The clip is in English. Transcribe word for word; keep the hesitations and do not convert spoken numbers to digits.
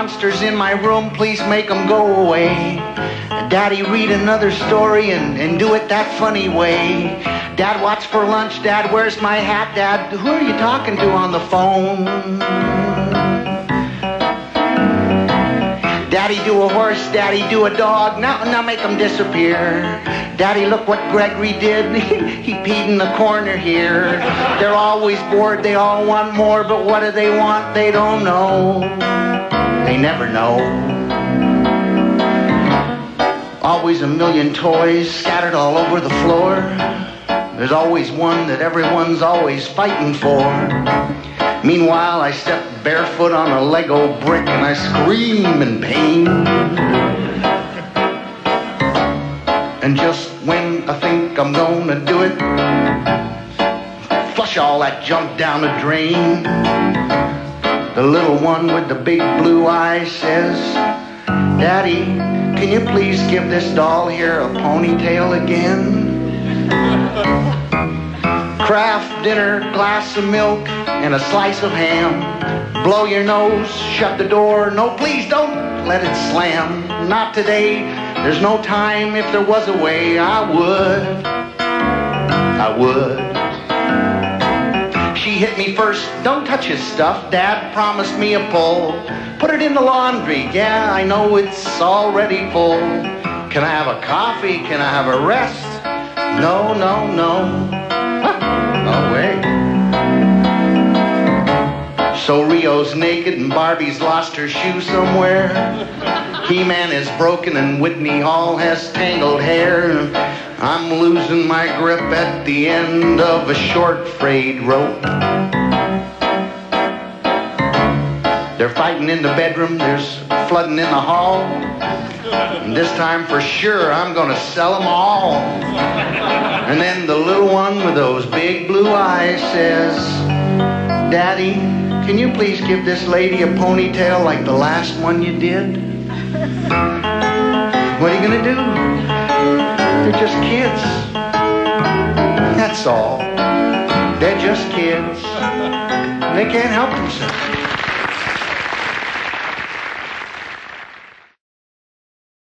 monsters in my room, please make them go away. Daddy, read another story and, and do it that funny way. Dad, what's for lunch? Dad, where's my hat? Dad, who are you talking to on the phone? Daddy, do a horse. Daddy, do a dog. Now, now make them disappear. Daddy, look what Gregory did. He peed in the corner here. They're always bored. They all want more. But what do they want? They don't know. They never know. Always a million toys scattered all over the floor. There's always one that everyone's always fighting for. Meanwhile, I step barefoot on a Lego brick and I scream in pain. And just when I think I'm gonna do it, flush all that junk down the drain, the little one with the big blue eyes says, Daddy, can you please give this doll here a ponytail again? Kraft dinner, glass of milk, and a slice of ham. Blow your nose, shut the door. No, please don't let it slam. Not today, there's no time. If there was a way, I would. I would. She hit me first. Don't touch his stuff. Dad promised me a pull. Put it in the laundry. Yeah, I know it's already full. Can I have a coffee? Can I have a rest? No, no, no. No way. So Rio's naked and Barbie's lost her shoe somewhere. He-Man is broken and Whitney Hall has tangled hair. I'm losing my grip at the end of a short frayed rope. They're fighting in the bedroom, there's flooding in the hall. And this time for sure I'm gonna sell them all. And then the little one with those big blue eyes says, Daddy, can you please give this lady a ponytail like the last one you did? What are you gonna do? They're just kids. That's all. They're just kids. They can't help themselves.